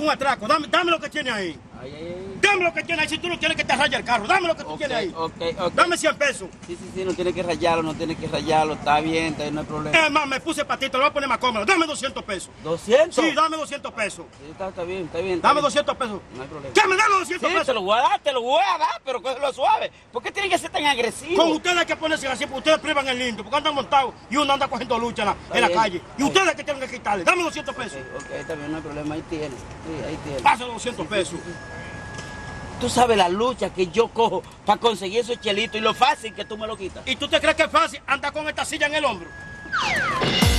un atraco. Dame lo que tiene ahí. Dame lo que tiene ahí. Si tú no tienes que te rayar el carro, dame lo que tú tienes ahí. Dame 100 pesos. Sí, no tiene que rayarlo, no tiene que rayarlo. Está bien, no hay problema. Es más, me puse patito, lo voy a poner más cómodo. Dame 200 pesos. ¿200? Sí, dame 200 pesos. Sí, está bien. Dame 200 pesos. No hay problema. ¿Qué me da los 200 Sí, pesos? te lo voy a dar, pero cógelo suave. ¿Por qué tiene que ser tan agresivo? Con ustedes hay que ponerse así, porque ustedes privan el lindo, porque andan montados y uno anda cogiendo lucha en la calle. Y ustedes que tienen que quitarle. Dame 200 pesos. Ok, está bien, no hay problema. Ahí tiene. Sí, ahí tiene. Pasa los 200 pesos. Tú sabes la lucha que yo cojo para conseguir esos chelitos y lo fácil que tú me lo quitas. ¿Y tú te crees que es fácil andar con esta silla en el hombro?